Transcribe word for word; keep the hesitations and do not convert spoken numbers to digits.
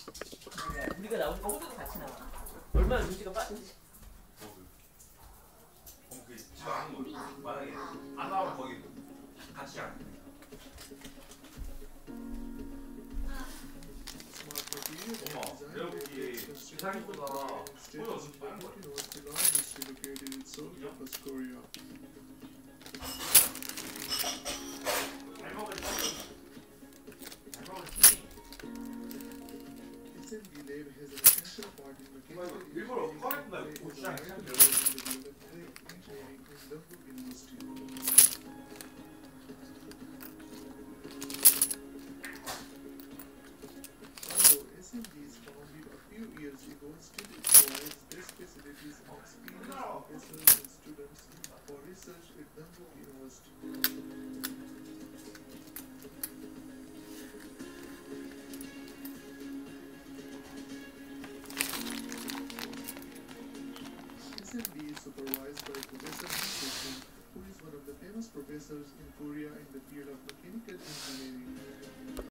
우리가 나오는 거 호두도 같이 나와. 얼마나 눈치가 빠른지. 그럼 그 집에 안 거. 만약에 안 나오면 거기 같이 안. 엄마, 내가 보기에 기사님보다 호두가 눈치 빠른 거 같아. 잘 먹을 때 잘 먹을 때 일부러 꺼냈구나. 고추장 참 별로. Supervised by Professor Lee, who is one of the famous professors in Korea in the field of mechanical engineering.